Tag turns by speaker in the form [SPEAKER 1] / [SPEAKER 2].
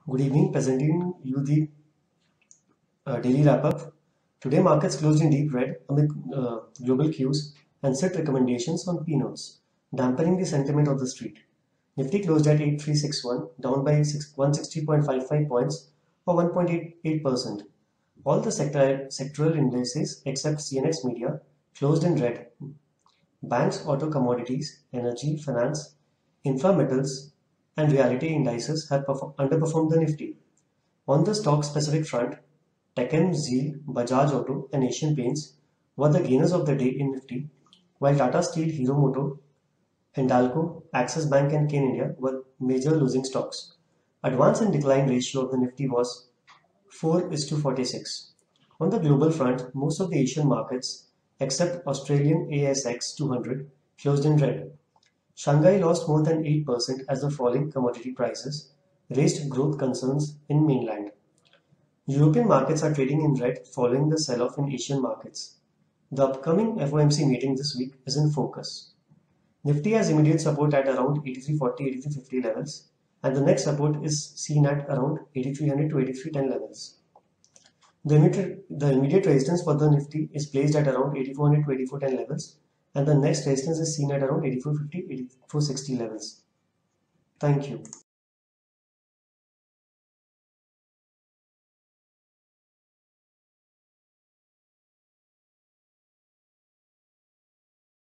[SPEAKER 1] Good evening, presenting you the daily wrap-up. Today markets closed in deep red amid global cues and set recommendations on P notes, dampening the sentiment of the street. Nifty closed at 8361, down by 160.55 points or 1.88%. All the sectoral indices except CNX Media closed in red. Banks, auto commodities, energy, finance, infra metals, and reality indices have underperformed the Nifty. On the stock-specific front, Tech M, Zeal, Bajaj Auto, and Asian Paints were the gainers of the day in Nifty, while Tata Steel, Hero Moto, Hindalco, Axis Bank, and Kane India were major losing stocks. Advance and decline ratio of the Nifty was 4:46. On the global front, most of the Asian markets, except Australian ASX 200, closed in red. Shanghai lost more than 8% as the falling commodity prices raised growth concerns in mainland. European markets are trading in red following the sell-off in Asian markets. The upcoming FOMC meeting this week is in focus. Nifty has immediate support at around 8340, 8350 levels, and the next support is seen at around 8300 to 8310 levels. The immediate resistance for the Nifty is placed at around 8400 to 8410 levels, and the next resistance is seen at around 8450, 8460 levels. Thank you.